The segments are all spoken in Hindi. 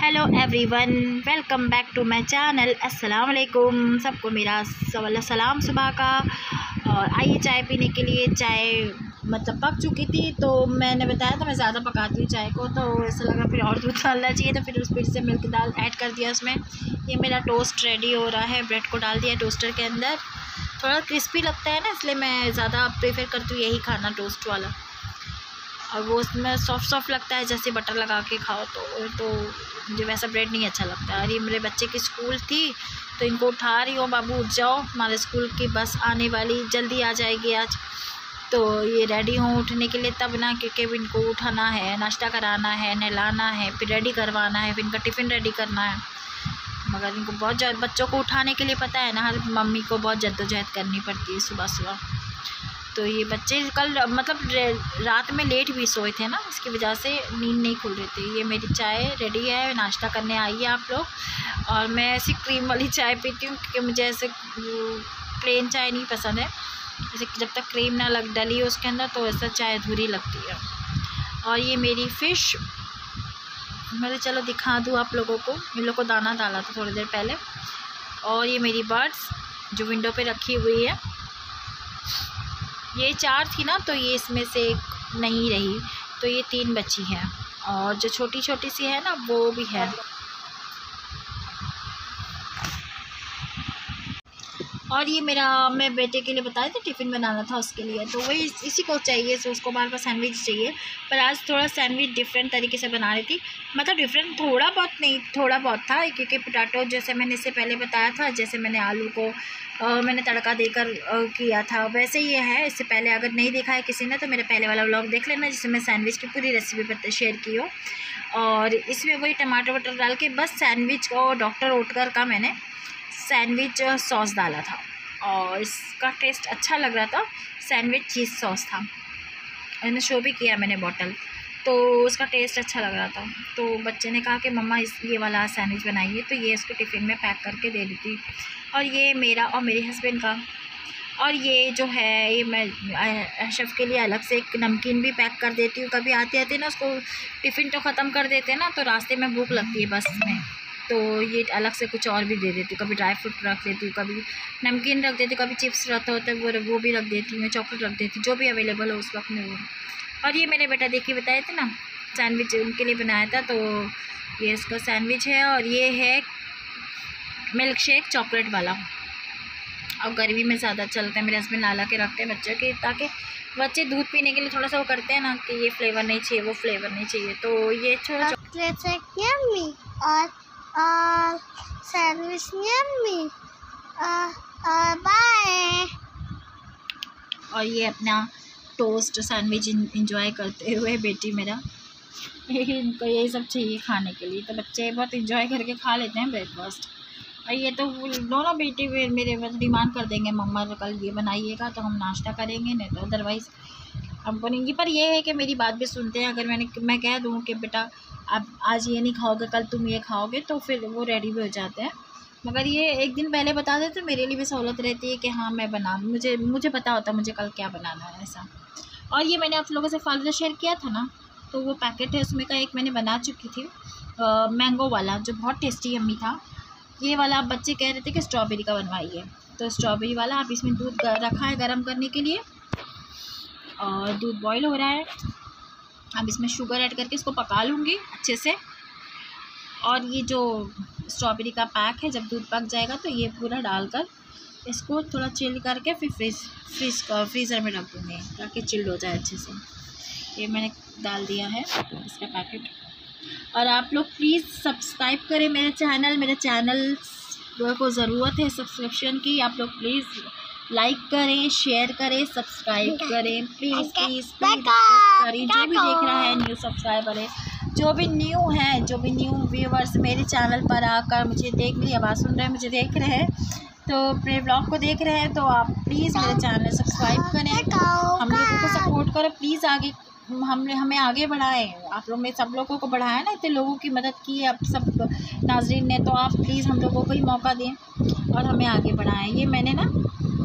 Hello everyone, welcome back to my channel. अस्सलाम वालेकुम सबको मेरा सलाम सुबह का। और आइए चाय पीने के लिए। चाय मतलब पक चुकी थी, तो मैंने बताया था मैं ज़्यादा पकाती हूँ चाय को, तो ऐसा लगा फिर और दूध डालना चाहिए, तो फिर से मिल्क दाल ऐड कर दिया उसमें। ये मेरा टोस्ट रेडी हो रहा है, ब्रेड को डाल दिया टोस्टर के अंदर। थोड़ा क्रिस्पी लगता है ना, इसलिए मैं ज़्यादा प्रेफर करती हूँ यही खाना, टोस्ट वाला। और वो उसमें सॉफ्ट लगता है, जैसे बटर लगा के खाओ तो मुझे वैसा ब्रेड नहीं अच्छा लगता। और ये मेरे बच्चे की स्कूल थी, तो इनको उठा रही हूँ, बाबू उठ जाओ, हमारे स्कूल की बस आने वाली, जल्दी आ जाएगी आज। तो ये रेडी हूँ उठने के लिए तब ना, क्योंकि इनको उठाना है, नाश्ता कराना है, नहलाना है, फिर रेडी करवाना है, फिर इनका टिफ़िन रेडी करना है। मगर इनको बहुत बच्चों को उठाने के लिए पता है ना, हर मम्मी को बहुत जद्दोजहद करनी पड़ती है सुबह सुबह। तो ये बच्चे कल मतलब रात में लेट भी सोए थे ना, इसकी वजह से नींद नहीं खुल रही थी। ये मेरी चाय रेडी है, नाश्ता करने आइए आप लोग। और मैं ऐसी क्रीम वाली चाय पीती हूँ, क्योंकि मुझे ऐसे प्लेन चाय नहीं पसंद है। जैसे जब तक क्रीम ना डली हो उसके अंदर, तो ऐसा चाय अधूरी लगती है। और ये मेरी फ़िश, मैं चलो दिखा दूँ आप लोगों को। इन लोग को दाना डाला था थोड़ी देर पहले। और ये मेरी बर्ड्स जो विंडो पे रखी हुई है, ये 4 थी ना, तो ये इसमें से एक नहीं रही, तो ये 3 बची हैं। और जो छोटी छोटी सी है ना, वो भी है। और ये मैं बेटे के लिए बताया था, टिफ़िन बनाना था उसके लिए, तो वही इसी को चाहिए, सो उसको बार बार सैंडविच चाहिए। पर आज थोड़ा सैंडविच डिफरेंट तरीके से बना रही थी। मतलब डिफरेंट थोड़ा बहुत नहीं, थोड़ा बहुत था, क्योंकि पोटैटो जैसे मैंने इससे पहले बताया था, जैसे मैंने आलू को मैंने तड़का देकर किया था, वैसे ही है। इससे पहले अगर नहीं देखा है किसी ने, तो मेरा पहले वाला व्लॉग देख लेना, जिसमें मैं सैंडविच की पूरी रेसिपी शेयर की हो। और इसमें वही टमाटर वटर डाल के बस सैंडविच को डॉक्टर ओटकर का मैंने सैंडविच सॉस डाला था, और इसका टेस्ट अच्छा लग रहा था। सैंडविच चीज़ सॉस था, मैंने शो भी किया मैंने बॉटल, तो उसका टेस्ट अच्छा लग रहा था। तो बच्चे ने कहा कि मम्मा ये वाला सैंडविच बनाइए, तो ये इसको टिफ़िन में पैक करके दे दी थी। और ये मेरा और मेरे हस्बैंड का। और ये जो है, ये मैं अशरफ के लिए अलग से एक नमकीन भी पैक कर देती हूँ। कभी आते आते ना उसको टिफ़िन तो ख़त्म कर देते ना, तो रास्ते में भूख लगती है बस में, तो ये अलग से कुछ और भी दे देती हूँ। कभी ड्राई फ्रूट रख देती हूँ, कभी नमकीन रख देती हूँ, कभी चिप्स रहता होता है वो भी रख देती हूँ, चॉकलेट रख देती हूँ, जो भी अवेलेबल हो उस वक्त में वो। और ये मेरे बेटा देखिए बताए थे ना, सैंडविच उनके लिए बनाया था, तो ये इसका सैंडविच है। और ये है मिल्क शेक चॉकलेट वाला। और गर्मी में ज़्यादा चलता है, मेरे हस्बैंड ला के रखते हैं बच्चों के, ताकि बच्चे दूध पीने के लिए थोड़ा सा वो करते हैं ना, कि ये फ्लेवर नहीं चाहिए, वो फ्लेवर नहीं चाहिए, तो ये छोटा और सैंडविच यम्मी बाय। और ये अपना टोस्ट सैंडविच इंजॉय करते हुए बेटी मेरा, इनको यही सब चाहिए खाने के लिए, तो बच्चे बहुत इंजॉय करके खा लेते हैं ब्रेकफास्ट। और ये तो दोनों बेटे मेरे बस डिमांड कर देंगे, मम्मा तो कल ये बनाइएगा, तो हम नाश्ता करेंगे, नहीं तो अदरवाइज़ हम बनेंगी। पर ये है कि मेरी बात भी सुनते हैं। अगर मैं कह दूँ कि बेटा आप आज ये नहीं खाओगे, कल तुम ये खाओगे, तो फिर वो रेडी भी हो जाते हैं। मगर ये एक दिन पहले बता देते तो मेरे लिए भी सहूलत रहती है कि हाँ मैं बना, मुझे पता होता मुझे कल क्या बनाना है ऐसा। और ये मैंने आप लोगों से फालूदा शेयर किया था ना, तो वो पैकेट है उसमें का एक मैंने बना चुकी थी, मैंगो वाला, जो बहुत टेस्टी यम्मी था। ये वाला आप बच्चे कह रहे थे कि स्ट्रॉबेरी का बनवाइए, तो स्ट्रॉबेरी वाला। आप इसमें दूध रखा है गर्म करने के लिए, और दूध बॉईल हो रहा है। अब इसमें शुगर ऐड करके इसको पका लूँगी अच्छे से। और ये जो स्ट्रॉबेरी का पैक है, जब दूध पक जाएगा तो ये पूरा डालकर इसको थोड़ा चिल करके फिर फ्रीज़र में रख दूँगी, ताकि चिल्ड हो जाए अच्छे से। ये मैंने डाल दिया है इसका पैकेट। और आप लोग प्लीज़ सब्सक्राइब करें मेरे चैनल को ज़रूरत है सब्सक्रिप्शन की। आप लोग प्लीज़ लाइक करें, शेयर करें, सब्सक्राइब करें, प्लीज़ करें। जो भी देख रहा है न्यू सब्सक्राइबर है, जो भी न्यू व्यूवर्स मेरे चैनल पर आकर मेरी आवाज़ सुन रहे हैं, मुझे देख रहे हैं, तो मेरे ब्लॉग को देख रहे हैं, तो आप प्लीज़ मेरे चैनल सब्सक्राइब करें, हम लोगों को सपोर्ट करो प्लीज़। आगे हमें आगे बढ़ाएं। आप लोग ने सब लोगों को बढ़ाया ना, इतने लोगों की मदद की है आप सब नाजरीन ने, तो आप प्लीज़ हम लोगों को ही मौका दें और हमें आगे बढ़ाएं। ये मैंने ना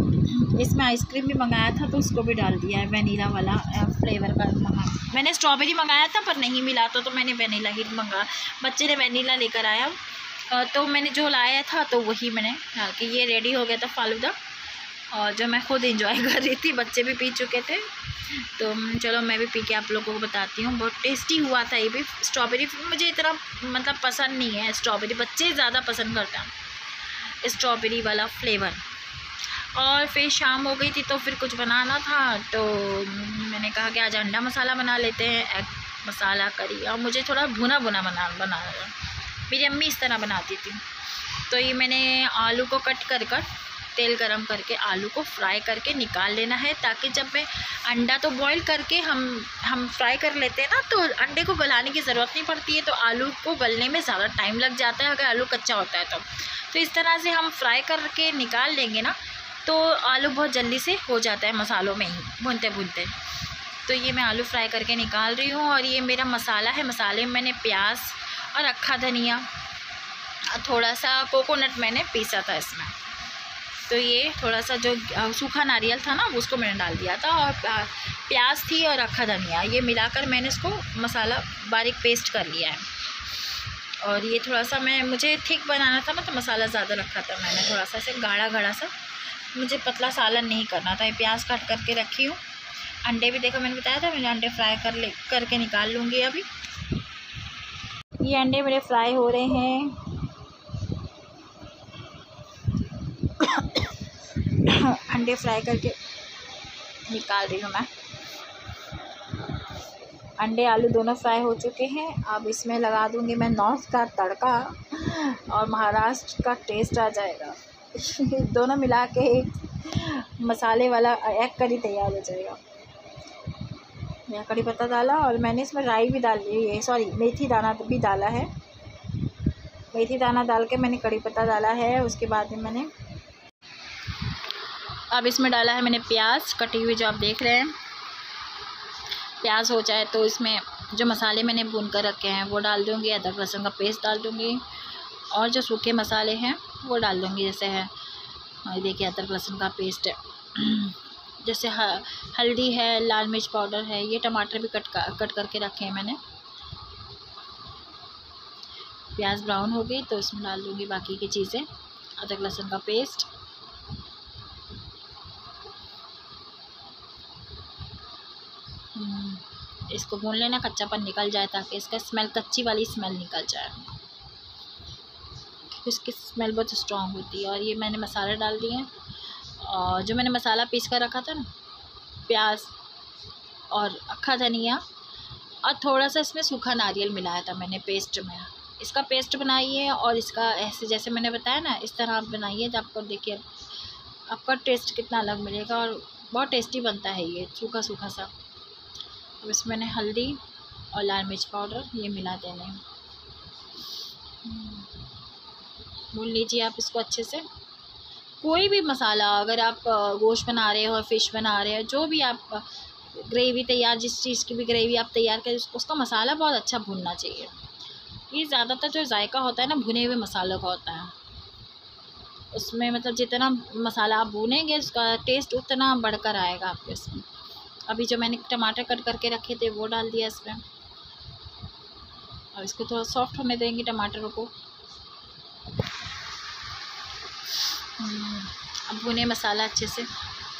इसमें आइसक्रीम भी मंगाया था तो उसको भी डाल दिया है, वेनीला वाला फ्लेवर का मंगाया। मैंने स्ट्रॉबेरी मंगाया था पर नहीं मिला तो मैंने वेनीला ही मंगा, बच्चे ने वेनीला लेकर आया तो मैंने जो लाया था तो वही मैंने डाल के ये रेडी हो गया था फालूदा, और जो मैं खुद एंजॉय कर रही थी, बच्चे भी पी चुके थे तो चलो मैं भी पी के आप लोगों को बताती हूँ। बहुत टेस्टी हुआ था ये भी। स्ट्रॉबेरी मुझे इतना मतलब पसंद नहीं है, स्ट्रॉबेरी बच्चे ज़्यादा पसंद करते हैं स्ट्रॉबेरी वाला फ्लेवर। और फिर शाम हो गई थी तो फिर कुछ बनाना था तो मैंने कहा कि आज अंडा मसाला बना लेते हैं, एग मसाला करी, और मुझे थोड़ा भुना बनाना मेरी अम्मी इस तरह बनाती थी। तो ये मैंने आलू को कट कर तेल गरम करके आलू को फ्राई करके निकाल लेना है, ताकि जब मैं अंडा तो बॉईल करके हम फ्राई कर लेते हैं ना, तो अंडे को गलाने की ज़रूरत नहीं पड़ती है, तो आलू को गलने में ज़्यादा टाइम लग जाता है अगर आलू कच्चा होता है तो इस तरह से हम फ्राई करके निकाल लेंगे ना तो आलू बहुत जल्दी से हो जाता है मसालों में ही भूनते भूनते। तो ये मैं आलू फ्राई करके निकाल रही हूँ, और ये मेरा मसाला है। मसाले में मैंने प्याज और अक्खा धनिया, थोड़ा सा कोकोनट मैंने पीसा था इसमें, तो ये थोड़ा सा जो सूखा नारियल था ना उसको मैंने डाल दिया था, और प्याज थी और अक्खा धनिया, ये मिलाकर मैंने इसको मसाला बारीक पेस्ट कर लिया है। और ये थोड़ा सा मुझे थिक बनाना था ना तो मसाला ज़्यादा रखा था मैंने, थोड़ा सा ऐसे गाढ़ा सा, मुझे पतला सालन नहीं करना था। ये प्याज काट करके रखी हूँ। अंडे भी देखो मैंने बताया था, मैंने अंडे फ्राई करके निकाल लूँगी अभी। ये अंडे मेरे फ्राई हो रहे हैं। अंडे फ्राई करके निकाल रही हूँ मैं। अंडे आलू दोनों फ्राई हो चुके हैं। अब इसमें लगा दूँगी मैं नॉर्थ का तड़का, और महाराष्ट्र का टेस्ट आ जाएगा। दोनों मिला के एक मसाले वाला एग करी तैयार हो जाएगा। मैं कड़ी पत्ता डाला, और मैंने इसमें राई भी डाल ली है, सॉरी मेथी दाना भी डाला है। मेथी दाना डाल के मैंने कड़ी पत्ता डाला है। उसके बाद में मैंने अब इसमें डाला है मैंने प्याज कटी हुई, जो आप देख रहे हैं। प्याज हो जाए तो इसमें जो मसाले मैंने भून कर रखे हैं वो डाल दूँगी, अदरक लहसुन का पेस्ट डाल दूँगी, और जो सूखे मसाले हैं वो डाल दूँगी। जैसे है ये देखिए अदरक लहसुन का पेस्ट है, जैसे हल्दी है, लाल मिर्च पाउडर है, ये टमाटर भी कट करके रखे हैं मैंने। प्याज ब्राउन हो गई तो इसमें डाल दूँगी बाकी की चीज़ें, अदरक लहसुन का पेस्ट, इसको भून लेना, कच्चापन निकल जाए ताकि इसका स्मेल, कच्ची वाली स्मेल निकल जाए। इसकी स्मेल बहुत स्ट्रॉन्ग होती है। और ये मैंने मसाले डाल दिए हैं, और जो मैंने मसाला पीस कर रखा था ना, प्याज और अक्खा धनिया, और थोड़ा सा इसमें सूखा नारियल मिलाया था मैंने पेस्ट में। इसका पेस्ट बनाइए, और इसका ऐसे जैसे मैंने बताया ना इस तरह आप बनाइए, तो आपको देखिए आपका टेस्ट कितना अलग मिलेगा, और बहुत टेस्टी बनता है ये सूखा सूखा सा। अब इसमें मैंने हल्दी और लाल मिर्च पाउडर ये मिला देने, भून लीजिए आप इसको अच्छे से। कोई भी मसाला, अगर आप गोश्त बना रहे हो, फ़िश बना रहे हो, जो भी आप ग्रेवी तैयार, जिस चीज़ की भी ग्रेवी आप तैयार करें, उसका मसाला बहुत अच्छा भूनना चाहिए। ये ज़्यादातर जो जायका होता है ना भुने हुए मसालों का होता है, उसमें मतलब जितना मसाला आप भूनेंगे उसका टेस्ट उतना बढ़कर आएगा आपके इसमें। अभी जो मैंने टमाटर कट करके रखे थे वो डाल दिया इसमें, और इसको थोड़ा सॉफ्ट होने देंगे टमाटरों को। अब भुने मसाला अच्छे से,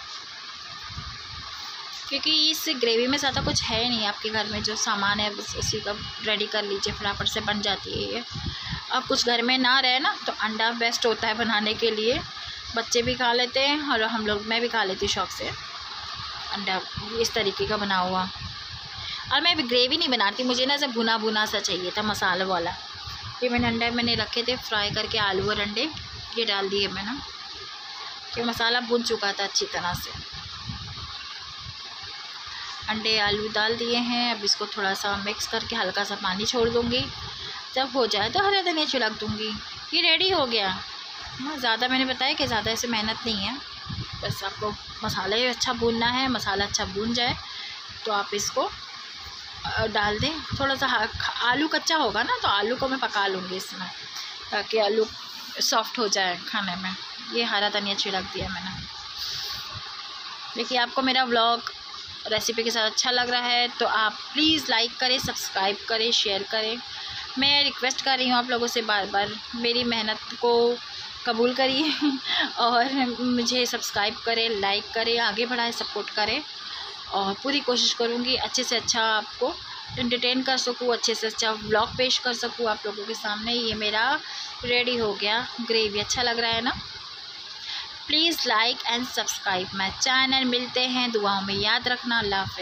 क्योंकि इस ग्रेवी में ज़्यादा कुछ है नहीं, आपके घर में जो सामान है बस उसी का रेडी कर लीजिए, फटाफट से बन जाती है ये। अब कुछ घर में ना रहे ना तो अंडा बेस्ट होता है बनाने के लिए, बच्चे भी खा लेते हैं और हम लोग, मैं भी खा लेती हूँ शौक़ से अंडा इस तरीके का बना हुआ। और मैं भी ग्रेवी नहीं बनाती, मुझे ना ऐसा भुना भुना सा चाहिए था मसाला वाला। ये मैंने रखे थे फ्राई करके, आलू और अंडे ये डाल दिए मैंने, कि मसाला भुन चुका था अच्छी तरह से। अंडे आलू डाल दिए हैं। अब इसको थोड़ा सा मिक्स करके हल्का सा पानी छोड़ दूँगी, जब हो जाए तो हरे धनिया छिड़क दूँगी। ये रेडी हो गया। हाँ, ज़्यादा मैंने बताया कि ज़्यादा ऐसे मेहनत नहीं है, बस आपको मसाला ही अच्छा भूनना है। मसाला अच्छा भून जाए तो आप इसको डाल दें। थोड़ा सा आलू कच्चा होगा ना तो आलू को मैं पका लूँगी इसमें, ताकि आलू सॉफ्ट हो जाए खाने में। ये हरा धनिया छिड़क दिया मैंने। देखिए आपको मेरा व्लॉग रेसिपी के साथ अच्छा लग रहा है तो आप प्लीज़ लाइक करें, सब्सक्राइब करें, शेयर करें। मैं रिक्वेस्ट कर रही हूँ आप लोगों से बार बार, मेरी मेहनत को कबूल करिए और मुझे सब्सक्राइब करें, लाइक करें, आगे बढ़ाएं, सपोर्ट करें। और पूरी कोशिश करूँगी अच्छे से अच्छा आपको एंटरटेन कर सकूँ, अच्छे से अच्छा व्लॉग पेश कर सकूँ आप लोगों के सामने। ये मेरा रेडी हो गया ग्रेवी। अच्छा लग रहा है ना? Please like and subscribe my channel. मिलते हैं दुआओं में, याद रखना। अल्लाह हाफ़िज़।